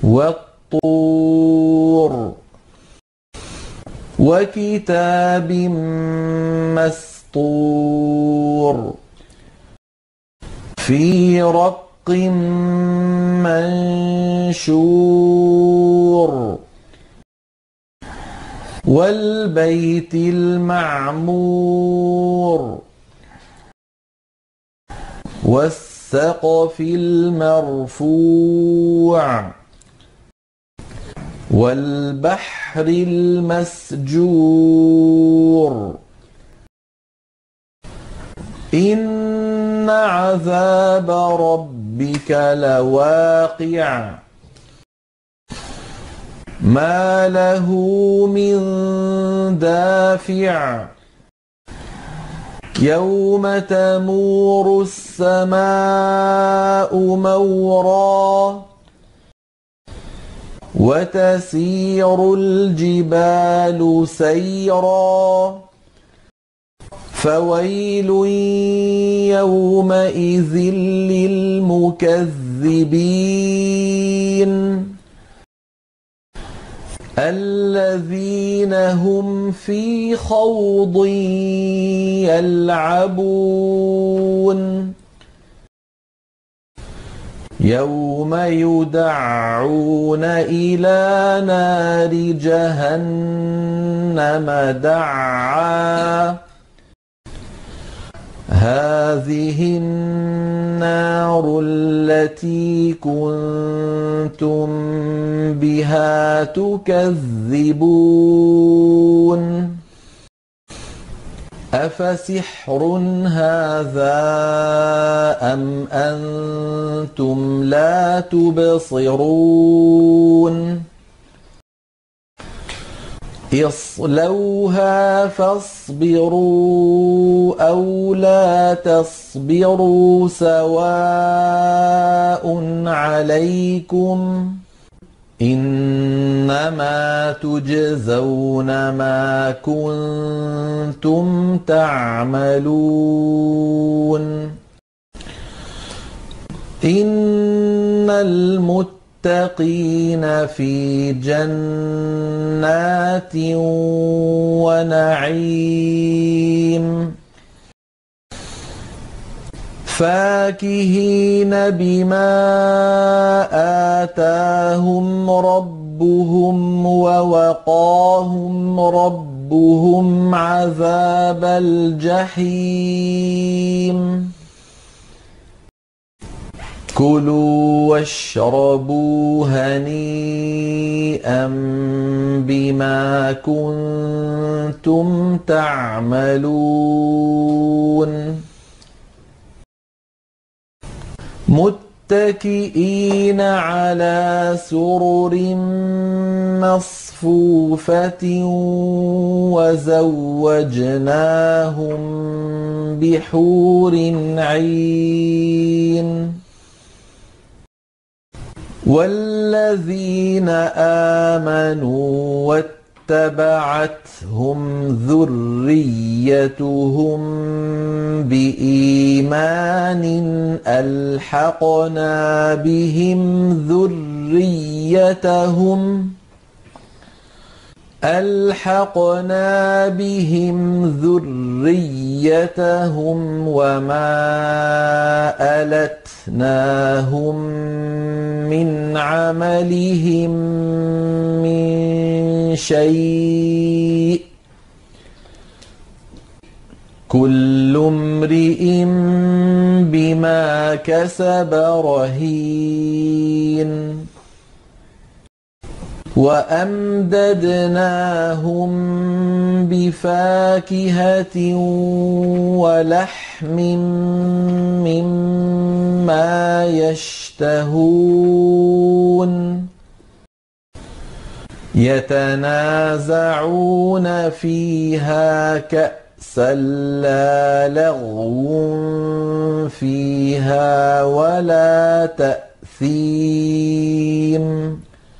والطور وكتاب مسطور في رق منشور والبيت المعمور والسقف المرفوع والبحر المسجور إن عذاب ربك لواقع ما له من دافع يوم تمور السماء مورا وتسير الجبال سيرا فويل يومئذ للمكذبين الذين هم في خوض يلعبون يوم يدعون إلى نار جهنم دعا هذه النار التي كنتم بها تكذبون أفسحر هذا أم أنتم لا تبصرون اصلوها فاصبروا أو لا تصبروا سواء عليكم إنما تجزون ما كنتم تعملون إن المتقين في جنات ونعيم فاكهين بما آتاهم ربهم ووقاهم ربهم عذاب الجحيم كلوا واشربوا هنيئا بما كنتم تعملون متكئين على سرر مصفوفة وزوجناهم بحور عين والذين آمنوا واتبعتهم ذريتهم بإيمان ألحقنا بهم ذريتهم وما ألتناهم من عملهم من شيء كل امرئ بما كسب رهين وأمددناهم بفاكهة ولحم مما يشتهون يتنازعون فيها كأسا لا لغو فيها ولا تأثيم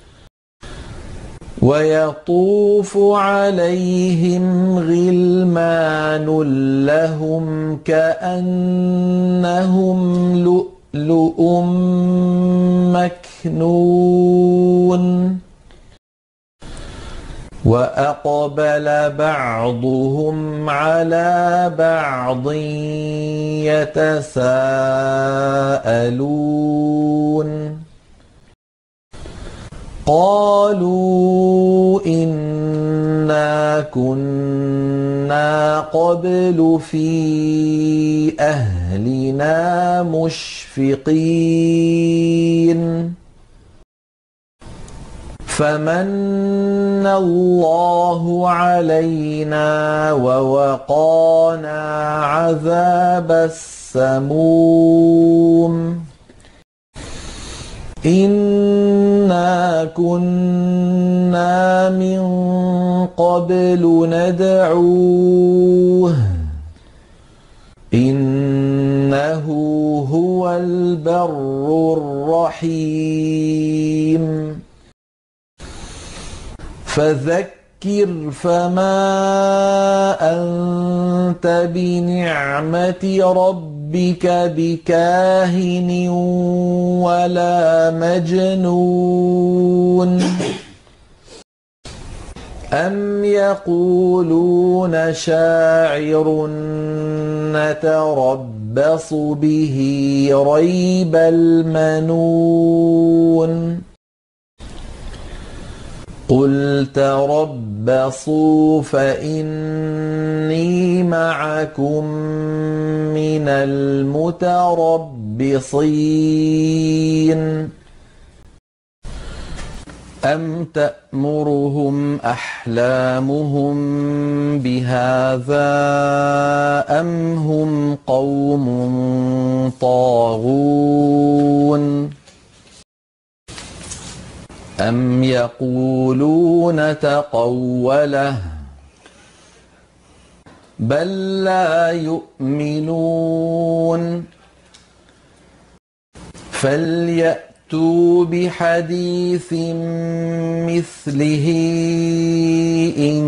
ويطوف عليهم غلمان لهم كأنهم لؤلؤ مكنون وأقبل بعضهم على بعض يتساءلون قالوا إنا كنا قبل في أهلنا مشفقين فمن الله علينا ووقانا عذاب السموم إنا كنا من قبل ندعوه إنه هو البر الرحيم فذكر فما أنت بنعمة ربك بكاهن ولا مجنون أم يقولون شاعر نتربص به ريب المنون قل تربصوا فإني معكم من المتربصين أم تأمرهم أحلامهم بهذا أم هم قوم طاغون أم يقولون تقوله بل لا يؤمنون فليأتوا بحديث مثله إن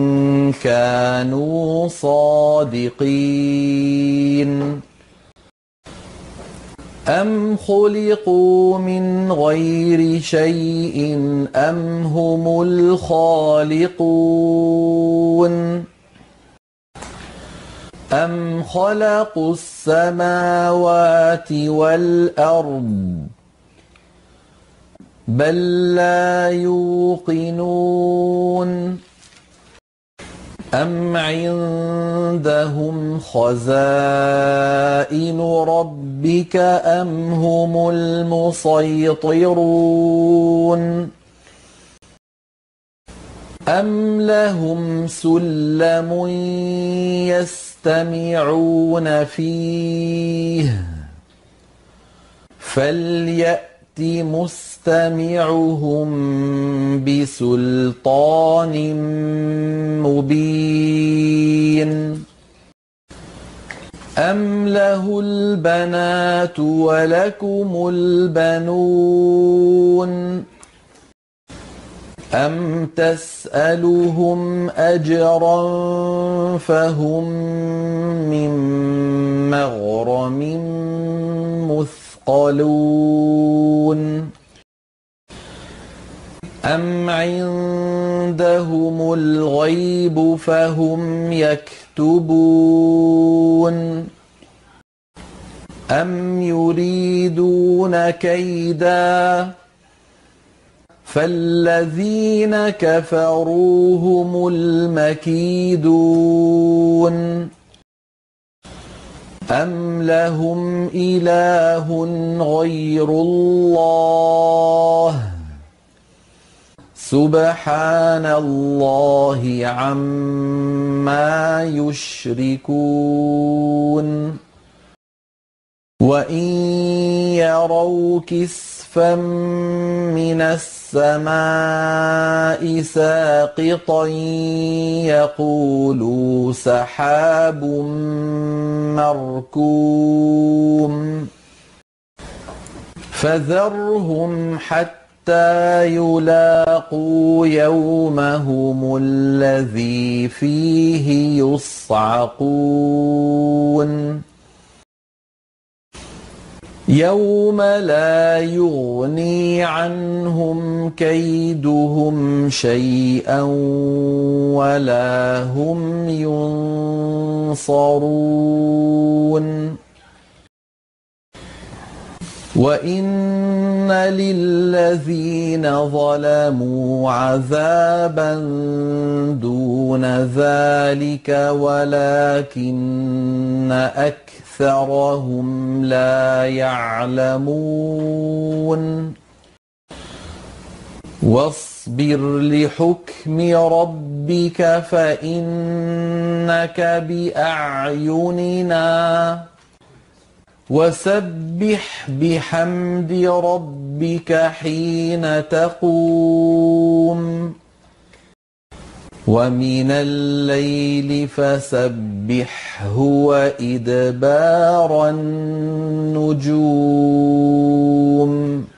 كانوا صادقين أم خلقوا من غير شيء أم هم الخالقون أم خلقوا السماوات والأرض بل لا يوقنون أم عندهم خزائن ربك أم هم المسيطرون أم لهم سلم يستمعون فيه فليأت مستمعهم بسلطان مبين أم له البنات ولكم البنون أم تسألهم أجرا فهم من مغرم مثقلون أم عندهم الغيب فهم يكتبون أم يريدون كيدا فالذين كفروا هم المكيدون أم لهم إله غير الله سبحان الله عما يشركون وإن يروا كسفا من السماء ساقطا يقولوا سحاب مركوم فذرهم حتى يلاقوا يومهم الذي فيه يصعقون يوم لا يغني عنهم كيدهم شيئا ولا هم ينصرون وإن للذين ظلموا عذابا دون ذلك ولكن أكثرهم لا يعلمون واصبر لحكم ربك فإنك بأعيننا وسبح بحمد ربك حين تقوم ومن الليل فسبحه وإدبار النجوم